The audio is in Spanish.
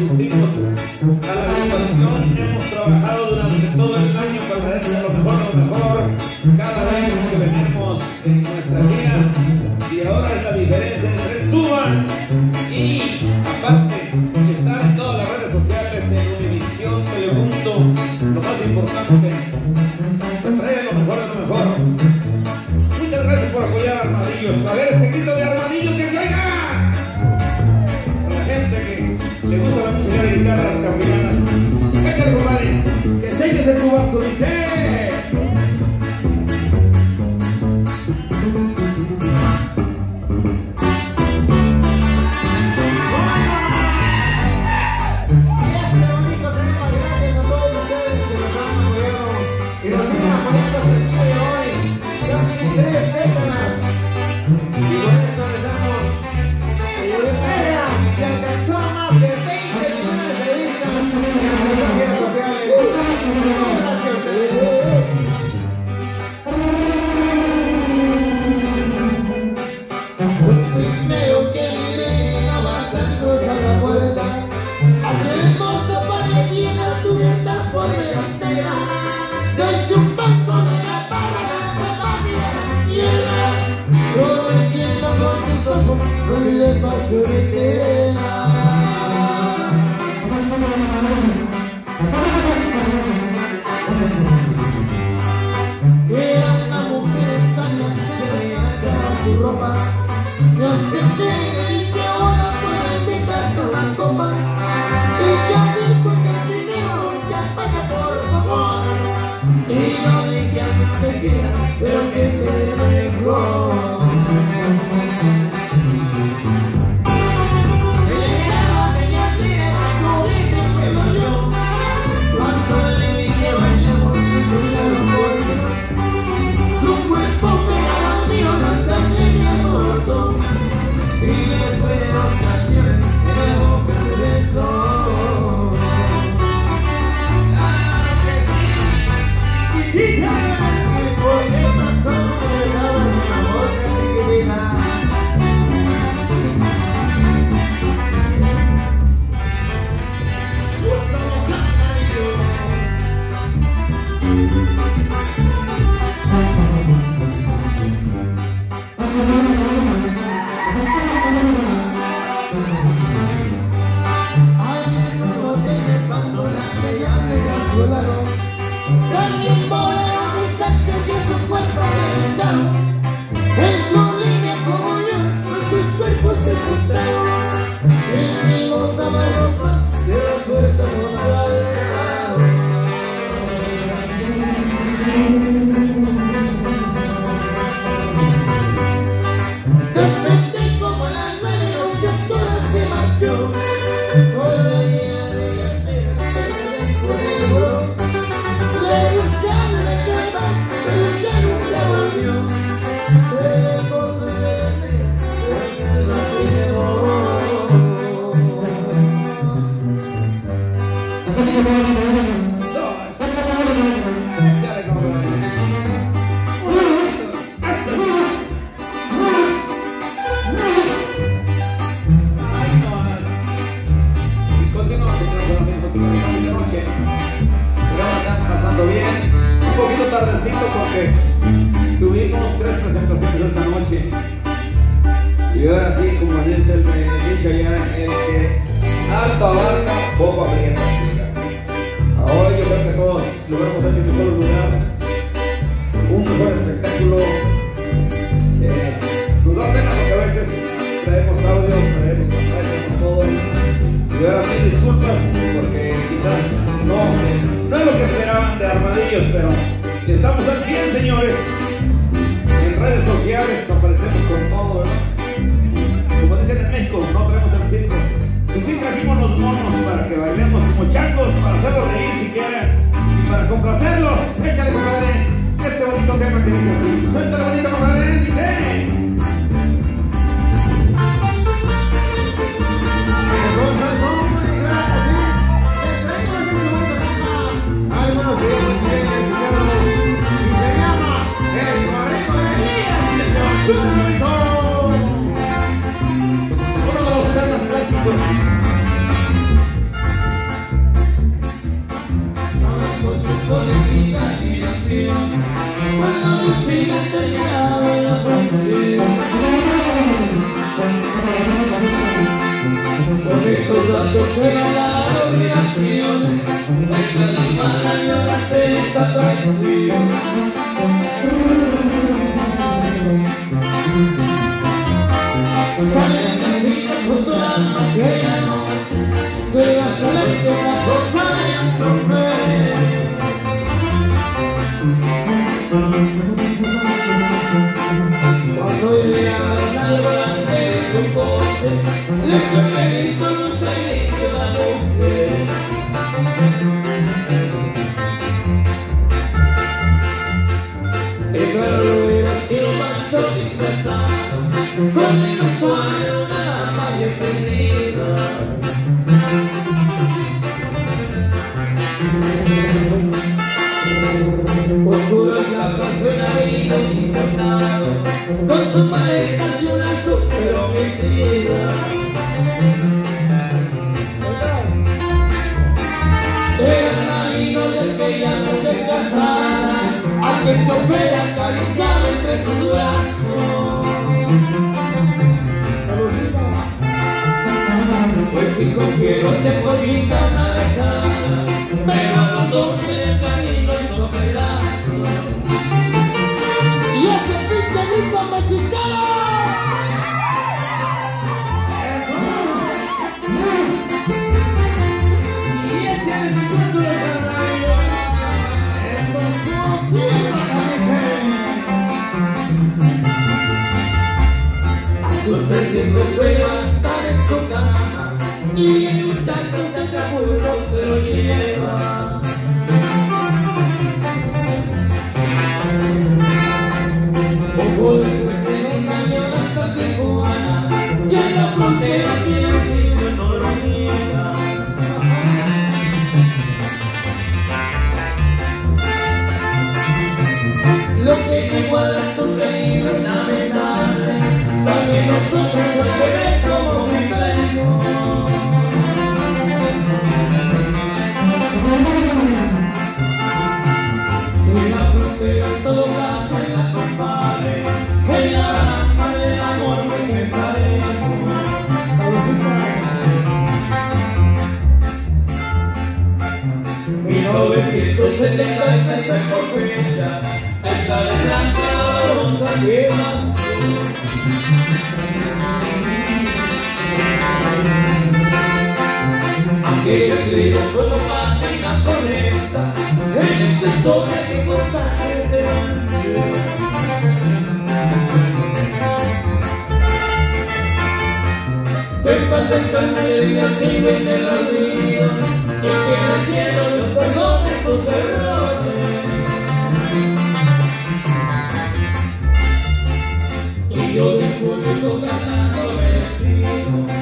pusimos a la agrupación, hemos trabajado durante todo el año para darle lo mejor, cada vez que venimos en nuestra vida, y ahora es la diferencia entre Tuba y aparte estar en todas las redes sociales, en Univisión, Telemundo, lo más importante, trae lo mejor de lo mejor. Muchas gracias por apoyar a Armadillos. A ver ese grito de Armadillo que caiga. Para la gente que le gusta la música de guitarras campeonanas. Venga, compadre, que selles en tu vaso, dice. esta traición. Sale en el cine junto a la aquella noche, de la celeste la cosa de Antrofe. Cuando llegaron al volante de su coche, le hizo un servicio a la mujer. Pero hubiera sido macho disfrazado, con el usuario una dama bien perdida. Oscuras gafas de navio importado, con sus maletas y una super homicida. Era el marido del que ya no se casara, aquel que ofrece acariciar entre sus brazos. Pues dijo quiero te pollita una dejada, pero a los 11 en el camino hizo pedazos. Y ese pinche grito mexicano. Y este es el cuento de Carnaval. A sus 300 se levanta de su cama y en un taxi de Acapulco se lo lleva. Poco después de un año hasta Tijuana, y en la frontera tiene sitio no lo niega. Lo que igual ha sucedido es lamentable, también nosotros se ve como un pleno. Si la frontera en todo caso es la compadre, en la balanza del amor que pesaremos. 1976 por fecha, esta desgracia dolorosa que pasó. Aquellos que como página con esta, en este sobre que cosa que se manche. Que en paz descanse y así ven el olvido, y que en el cielo nos perdone sus errores. Y yo de público cantando me despido.